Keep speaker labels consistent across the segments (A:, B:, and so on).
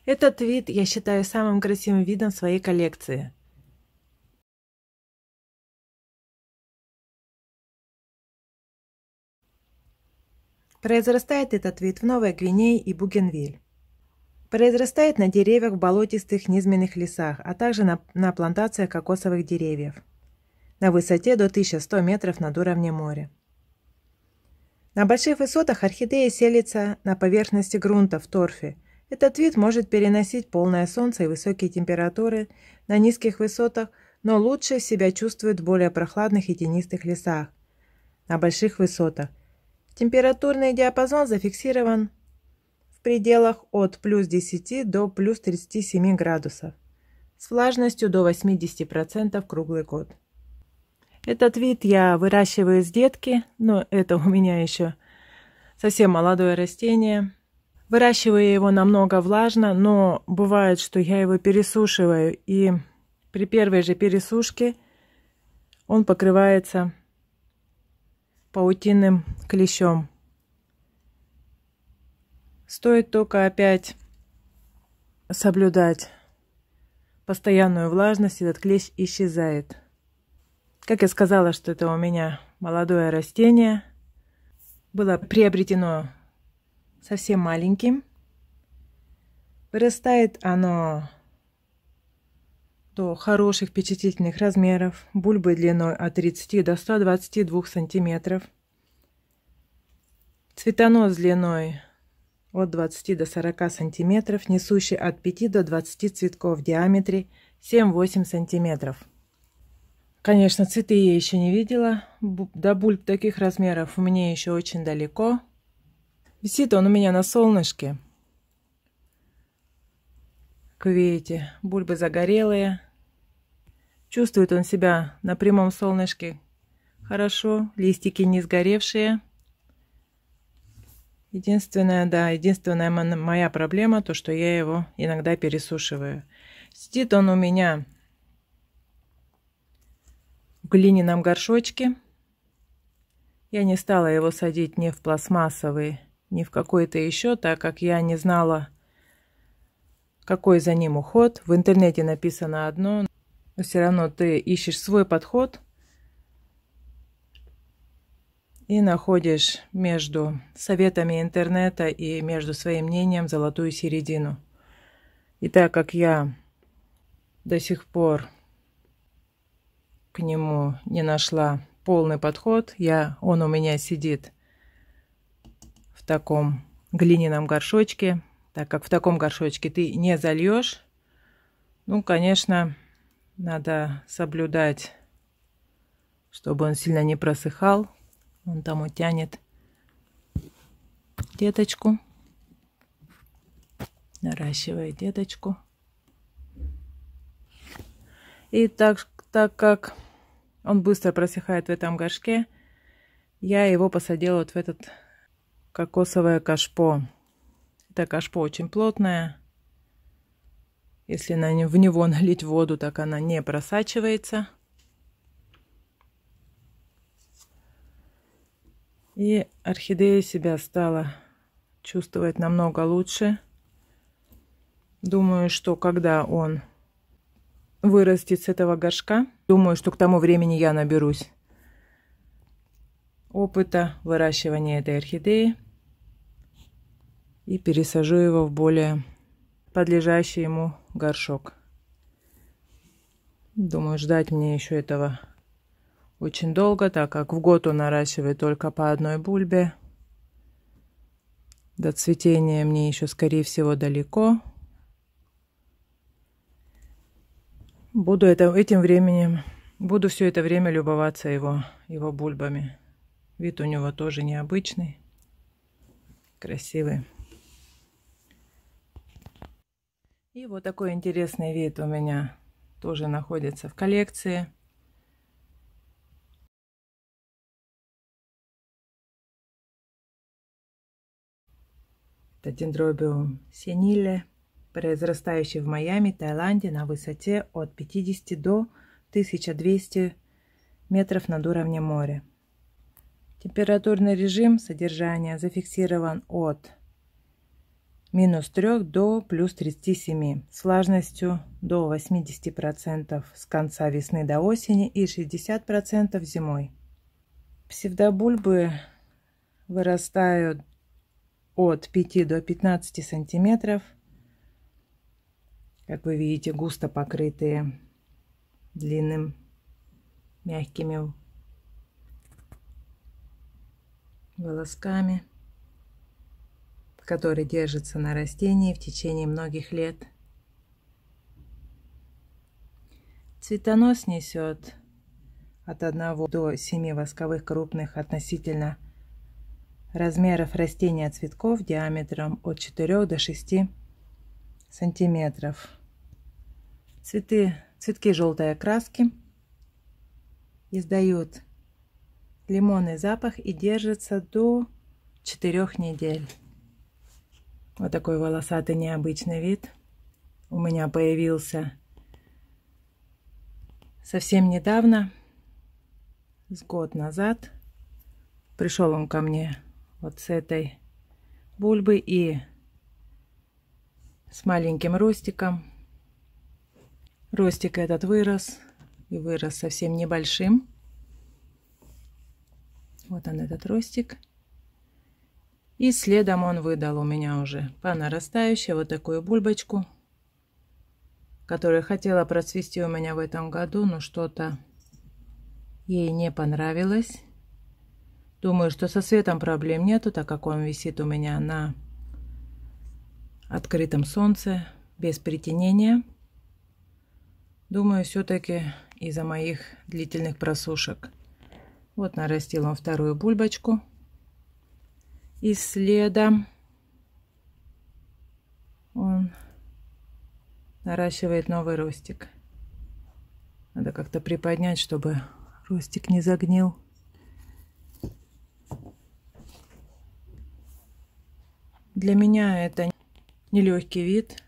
A: Этот вид я считаю самым красивым видом своей коллекции. Произрастает этот вид в Новой Гвинее и Бугенвиль. Произрастает на деревьях в болотистых низменных лесах, а также на плантациях кокосовых деревьев на высоте до 1100 метров над уровнем моря. На больших высотах орхидея селится на поверхности грунта в торфе. Этот вид может переносить полное солнце и высокие температуры на низких высотах, но лучше себя чувствует в более прохладных и тенистых лесах. На больших высотах температурный диапазон зафиксирован в пределах от плюс 10 до плюс 37 градусов с влажностью до 80% круглый год. Этот вид я выращиваю с детки, но это у меня еще совсем молодое растение. Выращиваю его намного влажно, но бывает, что я его пересушиваю, и при первой же пересушке он покрывается паутинным клещом. Стоит только опять соблюдать постоянную влажность, этот клещ исчезает. Как я сказала, что это у меня молодое растение, было приобретено совсем маленьким. Вырастает оно до хороших впечатлительных размеров, бульбы длиной от 30 до 122 сантиметров, цветонос длиной от 20 до 40 сантиметров, несущий от 5 до 20 цветков в диаметре 7-8 сантиметров. Конечно, цветы я еще не видела. До бульб таких размеров у меня еще очень далеко. Висит он у меня на солнышке. Как видите, бульбы загорелые. Чувствует он себя на прямом солнышке хорошо. Листики не сгоревшие. Единственная моя проблема, то что я его иногда пересушиваю. Сидит он у меня в глиняном горшочке. Я не стала его садить ни в пластмассовый, ни в какой-то еще, так как я не знала, какой за ним уход. В интернете написано одно, но все равно ты ищешь свой подход и находишь между советами интернета и между своим мнением золотую середину. И так как я до сих пор к нему не нашла полный подход, он у меня сидит в таком глиняном горшочке, так как в таком горшочке ты не зальешь. Ну, конечно, надо соблюдать, чтобы он сильно не просыхал. Он там утянет деточку, наращивает деточку. И так как он быстро просыхает в этом горшке, я его посадила вот в этот кокосовое кашпо. Это кашпо очень плотное. Если в него налить воду, так она не просачивается. И орхидея себя стала чувствовать намного лучше. Думаю, что когда он вырастет с этого горшка, думаю, что к тому времени я наберусь опыта выращивания этой орхидеи и пересажу его в более подлежащий ему горшок. Думаю, ждать мне еще этого очень долго, так как в год он наращивает только по одной бульбе. До цветения мне еще, скорее всего, далеко. Буду все это время любоваться его бульбами. Вид у него тоже необычный, красивый. И вот такой интересный вид у меня тоже находится в коллекции. Это дендробиум сениле, произрастающий в Майами, Таиланде на высоте от 50 до 1200 метров над уровнем моря. Температурный режим содержания зафиксирован от -3 до +37, с влажностью до 80% с конца весны до осени и 60% зимой. Псевдобульбы вырастают от 5 до 15 сантиметров. Как вы видите, густо покрытые длинным мягкими волосками, которые держатся на растении в течение многих лет. Цветонос несет от 1 до 7 восковых крупных относительно размеров растения цветков диаметром от 4 до 6 сантиметров. Цветки желтой окраски, издают лимонный запах и держатся до 4 недель. Вот такой волосатый необычный вид у меня появился совсем недавно, с год назад. Пришел он ко мне вот с этой бульбы и с маленьким ростиком. Ростик этот вырос и вырос совсем небольшим. Вот он, этот ростик. И следом он выдал у меня уже по нарастающей вот такую бульбочку, которую хотела процвести у меня в этом году, но что-то ей не понравилось. Думаю, что со светом проблем нету, так как он висит у меня на открытом солнце, без притенения. Думаю, все-таки из-за моих длительных просушек. Вот нарастил он вторую бульбочку. И следом он наращивает новый ростик. Надо как-то приподнять, чтобы ростик не загнил. Для меня это нелегкий вид.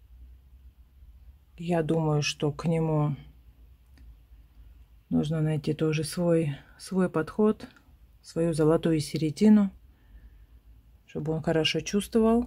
A: Я думаю, что к нему нужно найти тоже свой подход, свою золотую середину, чтобы он хорошо чувствовал.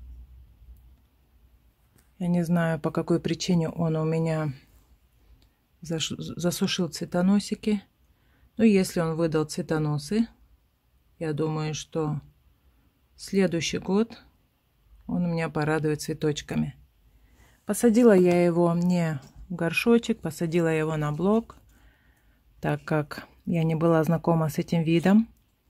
A: Я не знаю, по какой причине он у меня засушил цветоносики. Но если он выдал цветоносы, я думаю, что следующий год он меня порадует цветочками. Посадила я его не в горшочек, посадила его на блок, так как я не была знакома с этим видом.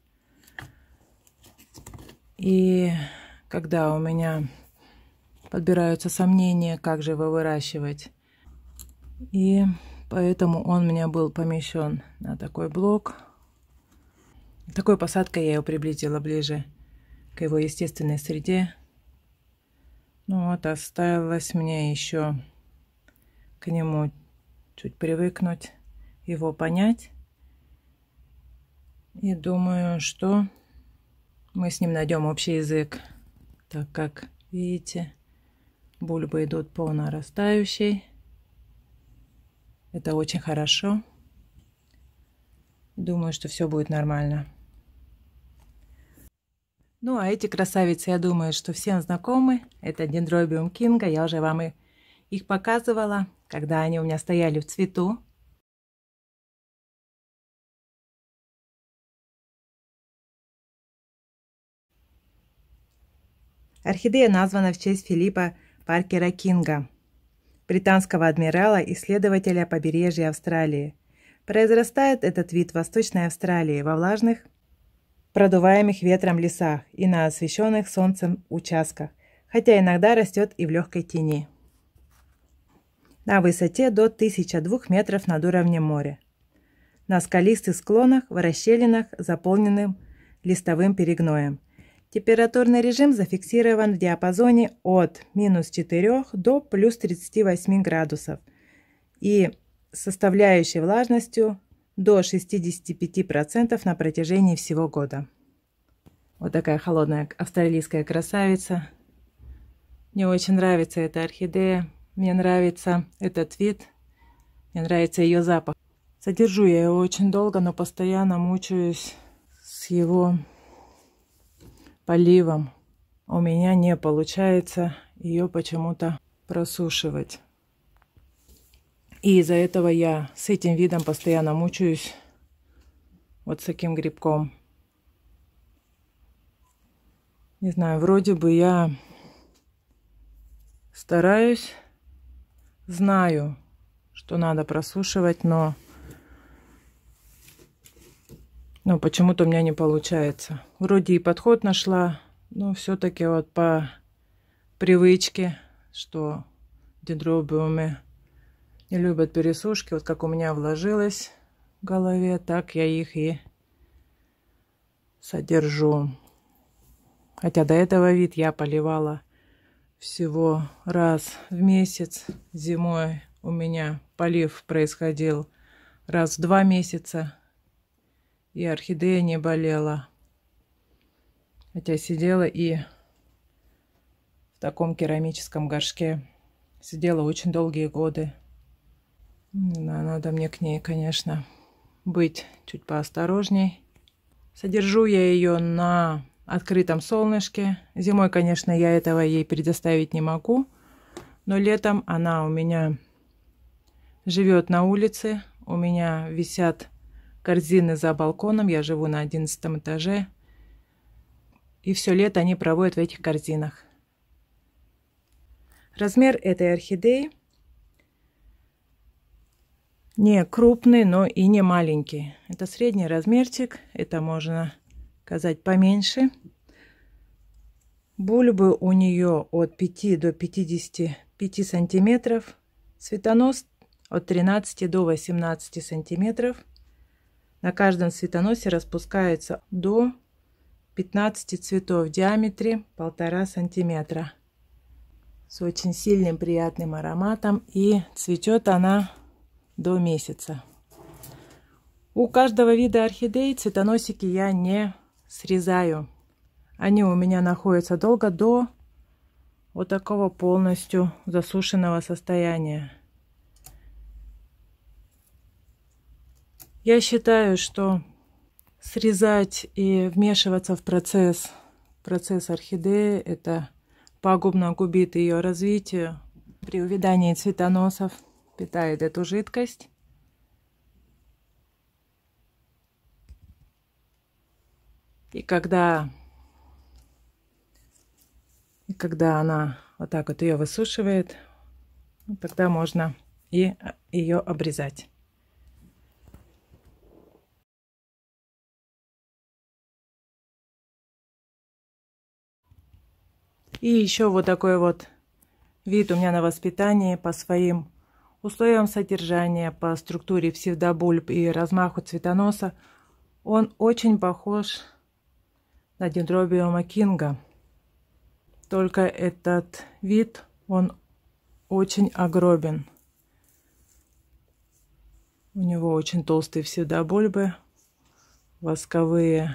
A: И когда у меня подбираются сомнения, как же его выращивать, и поэтому он у меня был помещен на такой блок. Такой посадкой я его приблизила ближе к его естественной среде. Ну вот, осталось мне еще к нему чуть привыкнуть, его понять. И думаю, что мы с ним найдем общий язык, так как, видите, бульбы идут по нарастающей. Это очень хорошо. Думаю, что все будет нормально. Ну, а эти красавицы, я думаю, что всем знакомы. Это Dendrobium King. Я уже вам их показывала, когда они у меня стояли в цвету. Орхидея названа в честь Филиппа Паркера Кинга, британского адмирала, исследователя побережья Австралии. Произрастает этот вид в Восточной Австралии, во влажных, продуваемых ветром лесах и на освещенных солнцем участках, хотя иногда растет и в легкой тени. На высоте до 1002 метров над уровнем моря. На скалистых склонах, в расщелинах, заполненным листовым перегноем. Температурный режим зафиксирован в диапазоне от -4 до +38 градусов и составляющей влажностью до 65% на протяжении всего года. Вот такая холодная австралийская красавица. Мне очень нравится эта орхидея. Мне нравится этот вид. Мне нравится ее запах. Содержу я его очень долго, но постоянно мучаюсь с его поливом. у меня не получается ее почему-то просушивать. И из-за этого я с этим видом постоянно мучаюсь. Вот с таким грибком. Не знаю, вроде бы я стараюсь, знаю, что надо просушивать, но почему-то у меня не получается. Вроде и подход нашла, но все-таки вот по привычке, что дендробиумы не любят пересушки. Вот как у меня вложилось в голове, так я их и содержу. Хотя до этого вид я поливала всего раз в месяц. Зимой у меня полив происходил раз в 2 месяца. И орхидея не болела. Хотя сидела и в таком керамическом горшке. Сидела очень долгие годы. Надо мне к ней, конечно, быть чуть поосторожней. Содержу я ее на открытом солнышке. Зимой, конечно, я этого ей предоставить не могу. Но летом она у меня живет на улице. У меня висят корзины за балконом. Я живу на 11 этаже. И все лето они проводят в этих корзинах. Размер этой орхидеи не крупный, но и не маленький. Это средний размерчик. Это можно сказать поменьше. Бульбы у нее от 5 до 55 сантиметров. Цветонос от 13 до 18 сантиметров. На каждом цветоносе распускается до 15 цветов в диаметре 1,5 сантиметра. С очень сильным приятным ароматом. И цветет она до месяца. У каждого вида орхидей цветоносики я не срезаю. Они у меня находятся долго до вот такого полностью засушенного состояния. Я считаю, что срезать и вмешиваться в процесс орхидеи, это пагубно губит ее развитие. При увядании цветоносов питает эту жидкость. И когда она вот так вот ее высушивает, тогда можно и ее обрезать. И еще вот такой вот вид у меня на воспитании по своим условиям содержания, по структуре псевдобульб и размаху цветоноса. Он очень похож на дендробиума кинга. Только этот вид, он очень огромен. У него очень толстые псевдобульбы, восковые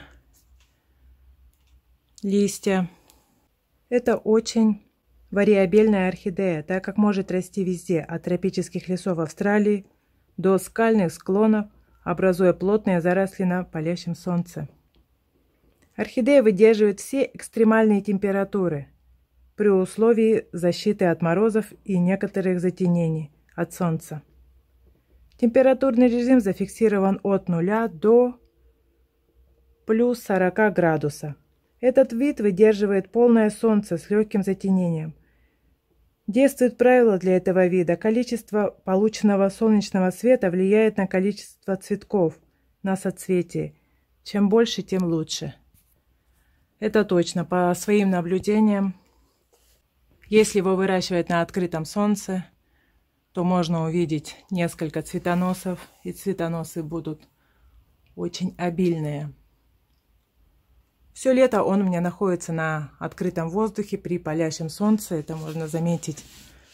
A: листья. Это очень вариабельная орхидея, так как может расти везде, от тропических лесов Австралии до скальных склонов, образуя плотные заросли на палящем солнце. Орхидея выдерживает все экстремальные температуры при условии защиты от морозов и некоторых затенений от солнца. Температурный режим зафиксирован от 0 до плюс 40 градусов. Этот вид выдерживает полное солнце с легким затенением. Действует правило для этого вида. Количество полученного солнечного света влияет на количество цветков на соцветии. Чем больше, тем лучше. Это точно, по своим наблюдениям. Если его выращивать на открытом солнце, то можно увидеть несколько цветоносов. И цветоносы будут очень обильные. Все лето он у меня находится на открытом воздухе при палящем солнце. Это можно заметить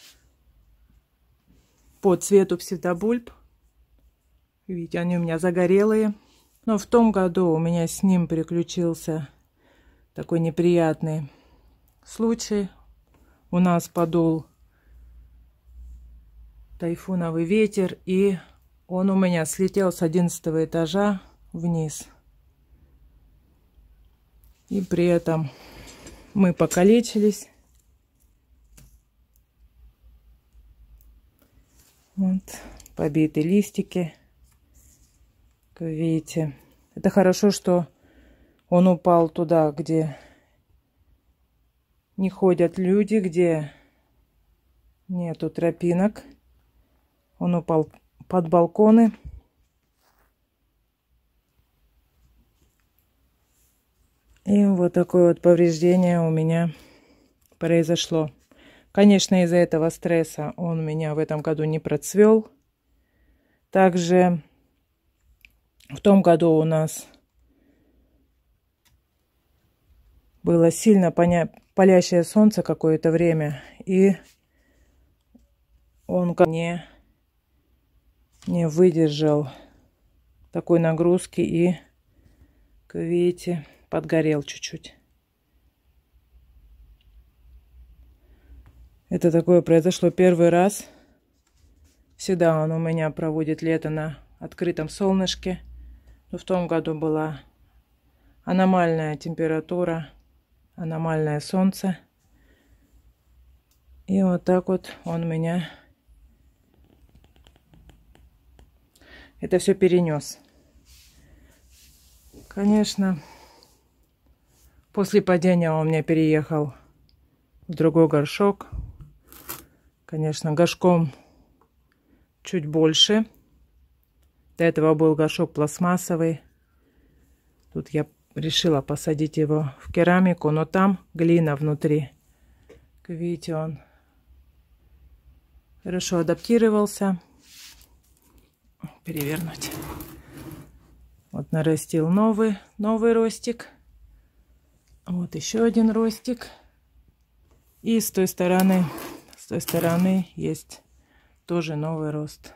A: по цвету псевдобульб. Видите, они у меня загорелые. Но в том году у меня с ним приключился такой неприятный случай. У нас подул тайфуновый ветер, и он у меня слетел с 11 этажа вниз. И при этом мы покалечились. Вот, побиты листики, как видите. Это хорошо, что он упал туда, где не ходят люди, где нету тропинок. Он упал под балконы. И вот такое вот повреждение у меня произошло. Конечно, из-за этого стресса он у меня в этом году не процвел. Также в том году у нас было сильно палящее солнце какое-то время. И он не выдержал такой нагрузки и, как видите, подгорел чуть-чуть. Это такое произошло первый раз. Всегда он у меня проводит лето на открытом солнышке. Но в том году была аномальная температура, аномальное солнце. И вот так вот он меня это все перенес. Конечно, после падения он у меня переехал в другой горшок. Конечно, горшком чуть больше. До этого был горшок пластмассовый. Тут я решила посадить его в керамику, но там глина внутри. Как видите, он хорошо адаптировался. Перевернуть. Вот нарастил новый ростик. Вот еще один ростик. И с той стороны есть тоже новый рост.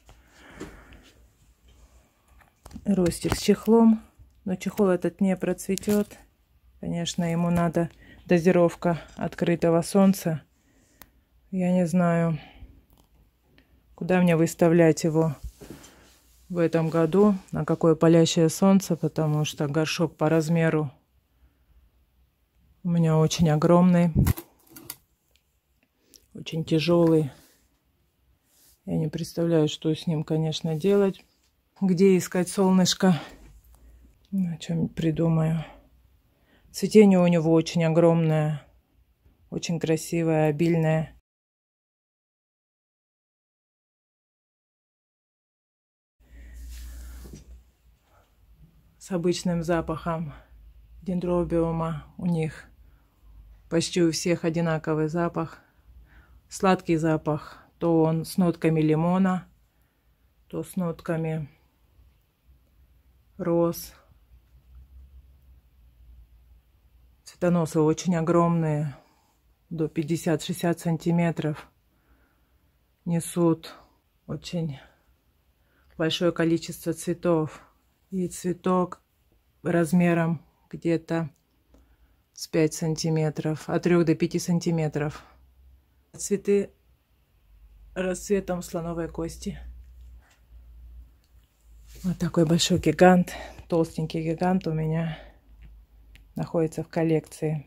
A: Ростик с чехлом. Но чехол этот не процветет. Конечно, ему надо дозировка открытого солнца. Я не знаю, куда мне выставлять его в этом году, на какое палящее солнце, потому что горшок по размеру у меня очень огромный, очень тяжелый. Я не представляю, что с ним, конечно, делать. Где искать солнышко? О чем придумаю. Цветение у него очень огромное, очень красивое, обильное. С обычным запахом дендробиума. У них почти у всех одинаковый запах. Сладкий запах. То он с нотками лимона, то с нотками роз. Цветоносы очень огромные, до 50-60 сантиметров. Несут очень большое количество цветов. И цветок размером где-то с 5 сантиметров, от 3 до 5 сантиметров. Цветы расцветом слоновой кости. Вот такой большой гигант, толстенький гигант у меня находится в коллекции.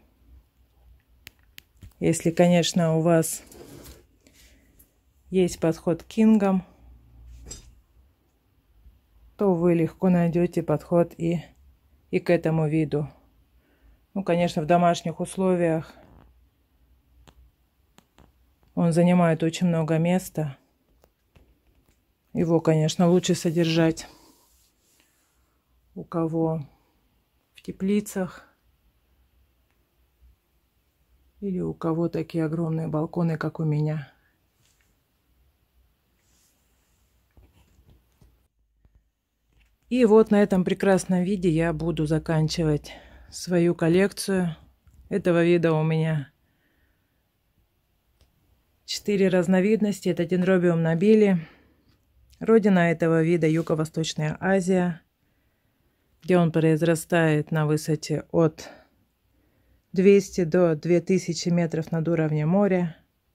A: Если, конечно, у вас есть подход к кингам, то вы легко найдете подход и к этому виду. Ну, конечно, в домашних условиях он занимает очень много места. Его, конечно, лучше содержать у кого в теплицах или у кого такие огромные балконы, как у меня. И вот на этом прекрасном виде я буду заканчивать свою коллекцию. Этого вида у меня 4 разновидности. Это дендробиум нобили. Родина этого вида Юго-Восточная Азия, где он произрастает на высоте от 200 до 2000 метров над уровнем моря,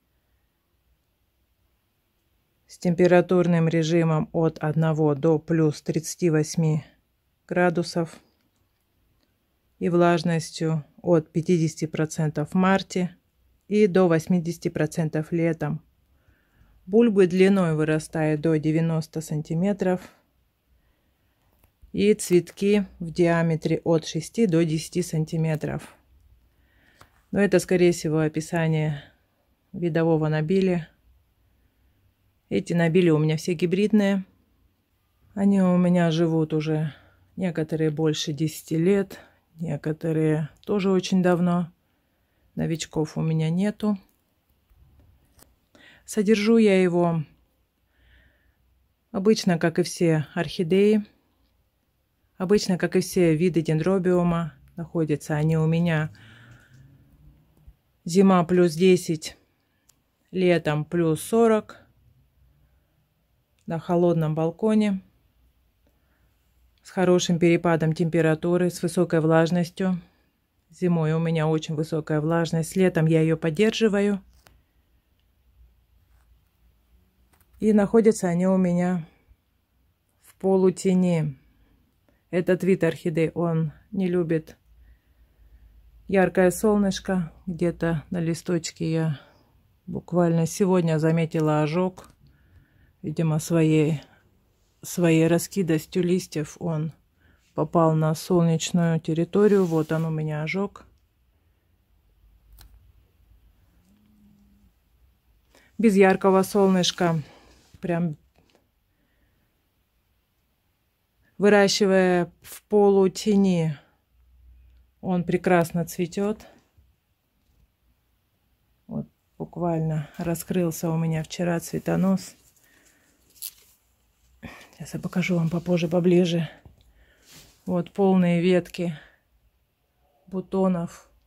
A: с температурным режимом от 1 до плюс 38 градусов и влажностью от 50% в марте и до 80% летом. Бульбы длиной вырастают до 90 сантиметров. И цветки в диаметре от 6 до 10 сантиметров. Но это, скорее всего, описание видового набили. Эти набили у меня все гибридные. Они у меня живут уже некоторые больше 10 лет, некоторые тоже очень давно. Новичков у меня нету. Содержу я его обычно, как и все орхидеи. Обычно, как и все виды дендробиума, находятся они у меня зима плюс 10, летом плюс 40 на холодном балконе с хорошим перепадом температуры, с высокой влажностью. Зимой у меня очень высокая влажность, летом я ее поддерживаю. И находятся они у меня в полутени. Этот вид орхидей, он не любит яркое солнышко. Где-то на листочке я буквально сегодня заметила ожог. Видимо, своей раскидостью листьев он попал на солнечную территорию. Вот он у меня ожог. Без яркого солнышка, прям выращивая в полутени, он прекрасно цветет. Вот буквально раскрылся у меня вчера цветонос. Сейчас я покажу вам попозже, поближе. Вот полные ветки бутонов.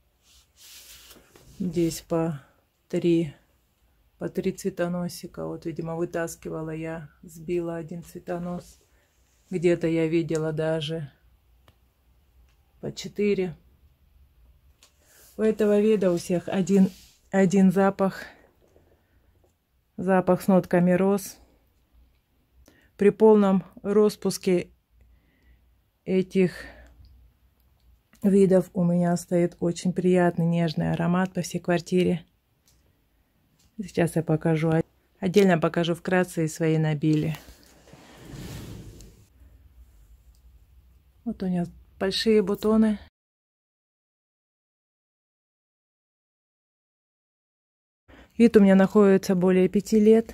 A: Здесь по три цветоносика. Вот, видимо, вытаскивала я, сбила один цветонос. Где-то я видела даже по 4. У этого вида у всех один запах. Запах с нотками роз. При полном распуске этих видов у меня стоит очень приятный нежный аромат по всей квартире. Сейчас я покажу. Отдельно покажу вкратце и свои набили. Вот у меня большие бутоны. Вид у меня находится более 5 лет.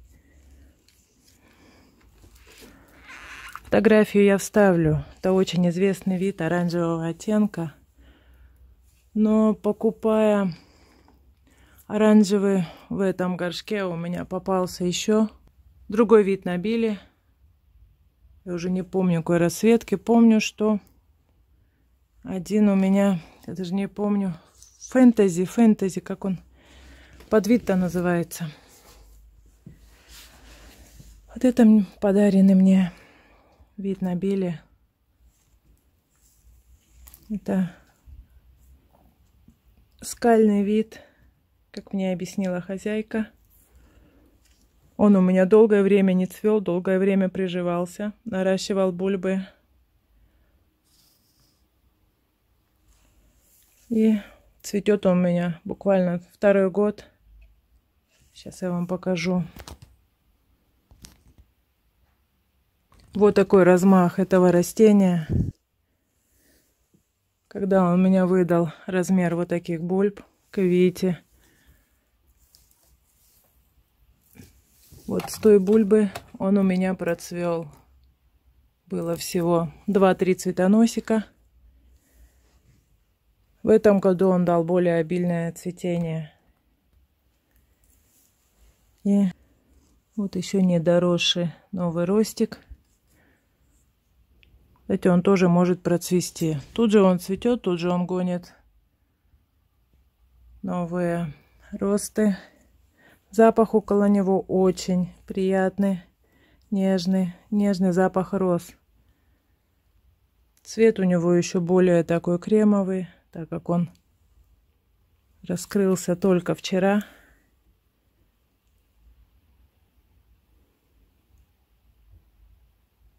A: Фотографию я вставлю. Это очень известный вид оранжевого оттенка. Но покупая оранжевый в этом горшке, у меня попался еще другой вид набили. Я уже не помню, какой расцветки. Помню, что один у меня, я даже не помню, фэнтези, как он подвид-то называется. Вот это подаренный мне вид набили. Это скальный вид, как мне объяснила хозяйка. Он у меня долгое время не цвел, долгое время приживался, наращивал бульбы. И цветет он у меня буквально 2-й год. Сейчас я вам покажу. Вот такой размах этого растения. Когда он меня выдал размер вот таких бульб, как видите. Вот с той бульбы он у меня процвел. Было всего 2-3 цветоносика. В этом году он дал более обильное цветение. И вот еще не доросший новый ростик. Кстати, он тоже может процвести. Тут же он цветет, тут же он гонит новые росты. Запах около него очень приятный, нежный запах роз. Цвет у него еще более такой кремовый, так как он раскрылся только вчера.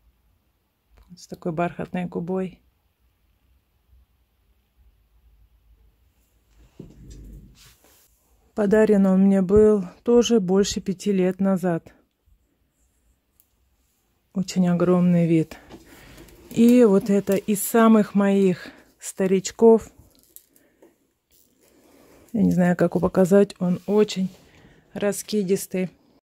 A: С такой бархатной губой. Подарен он мне был тоже больше 5 лет назад. Очень огромный вид. И вот это из самых моих старичков. Я не знаю, как его показать. Он очень раскидистый.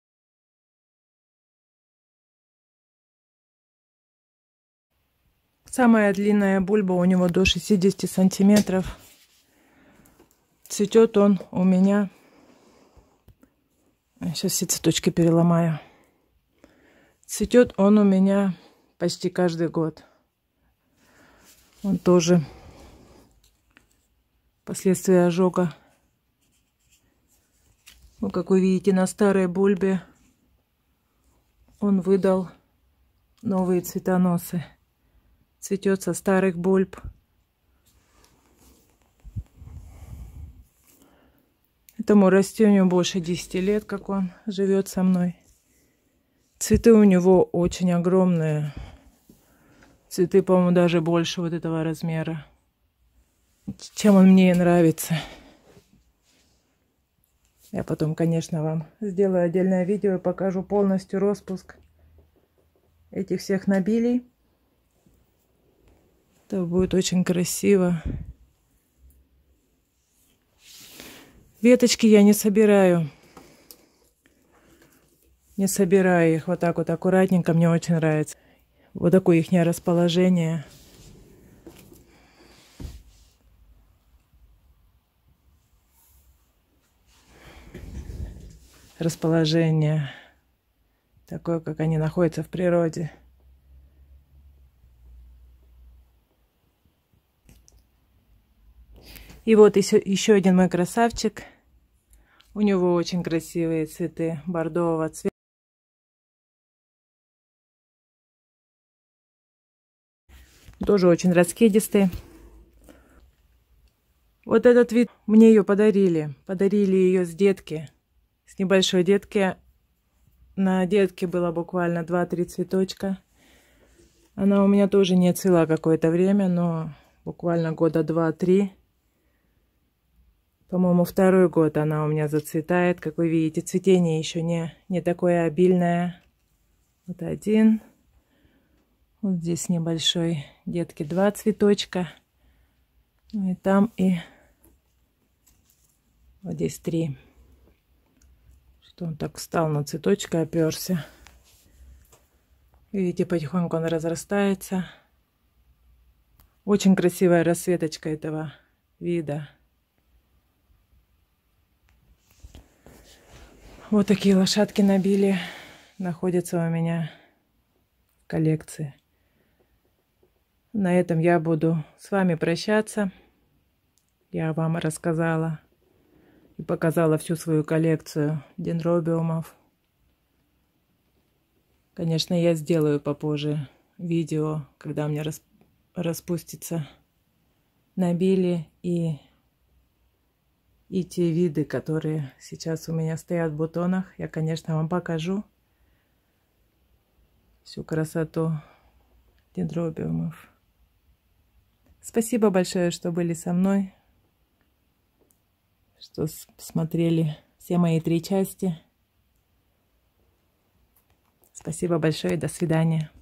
A: Самая длинная бульба у него до 60 сантиметров. Цветет он у меня. Сейчас все цветочки переломаю. Цветет он у меня почти каждый год. Он тоже последствия ожога. Ну, как вы видите, на старой бульбе он выдал новые цветоносы. Цветет со старых бульб. Этому растению больше 10 лет, как он живет со мной. Цветы у него очень огромные. Цветы, по-моему, даже больше вот этого размера. Чем он мне и нравится. Я потом, конечно, вам сделаю отдельное видео и покажу полностью распуск этих всех набилий. Это будет очень красиво. Веточки я не собираю. Не собираю их вот так вот аккуратненько. Мне очень нравится. Вот такое их расположение. Расположение такое, как они находятся в природе. И вот еще один мой красавчик. У него очень красивые цветы бордового цвета. Тоже очень раскидистый. Вот этот вид мне ее подарили. Подарили ее с детки. С небольшой детки. На детке было буквально 2-3 цветочка. Она у меня тоже не цвела какое-то время, но буквально года 2-3. По-моему, второй год она у меня зацветает. Как вы видите, цветение еще не такое обильное. Вот один. Вот здесь небольшой. Детки 2 цветочка. Ну и там, и вот здесь 3. Что он так встал на цветочка, оперся. Видите, потихоньку он разрастается. Очень красивая расцветочка этого вида. Вот такие лошадки набили. Находятся у меня в коллекции. На этом я буду с вами прощаться. Я вам рассказала и показала всю свою коллекцию дендробиумов. Конечно, я сделаю попозже видео, когда у меня распустится набили и те виды, которые сейчас у меня стоят в бутонах. Я, конечно, вам покажу всю красоту дендробиумов. Спасибо большое, что были со мной, что смотрели все мои 3 части. Спасибо большое, до свидания.